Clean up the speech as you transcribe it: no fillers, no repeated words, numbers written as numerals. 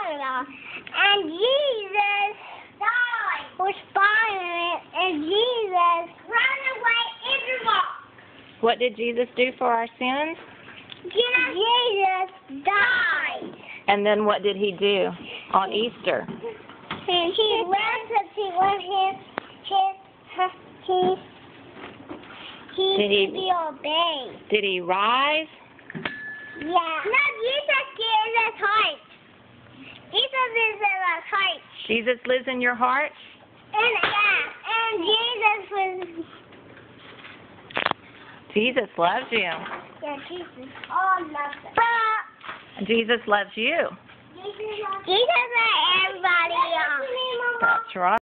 burial. And Jesus was born, and Jesus ran away in the rock. What did Jesus do for our sins? Jesus died. And then what did he do on Easter? He learned to see what he obeyed. Did he rise? Yeah. No, Jesus is at heart. Jesus is in our heart. Jesus lives in your heart? And Jesus was... Jesus loves you. Yeah, Jesus. Oh, loves us. Jesus loves you. Jesus loves everybody else. That's right.